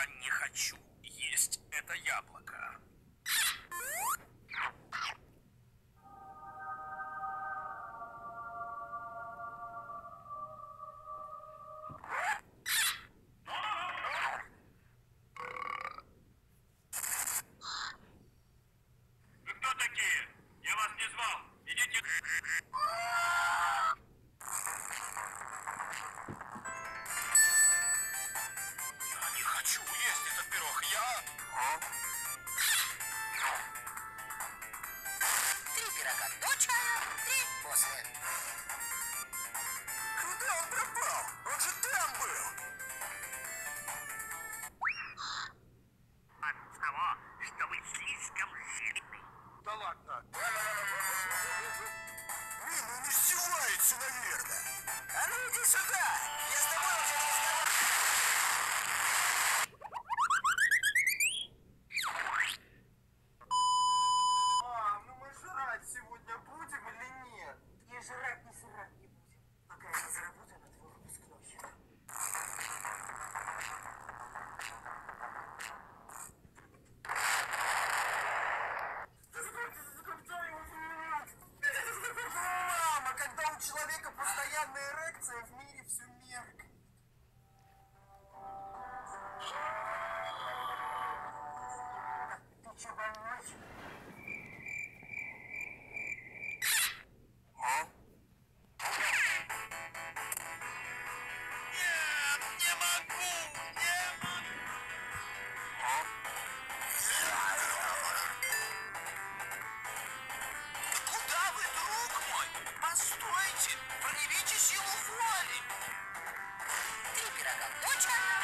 не хочу есть это яблоко. Вы кто такие? Я вас не звал. Идите. Я не хочу есть этот пирог. Три пирога до чая, три после. Куда он пропал? Он же там был. От того, что вы слишком жирный. Да ладно. Он издевается, наверное. А ну иди сюда! Я с тобой уже разговариваю. Мам, ну мы жрать сегодня будем или нет? И жрать не срать не будем, пока я не заработаю на твой выпускной. Мама, когда у человека постоянная эрекция, в мире все меркнет. Ты че, больной? Нет, не могу, не могу. Куда вы, друг мой? Постойте, проявите силу воли. Три пирога до чая,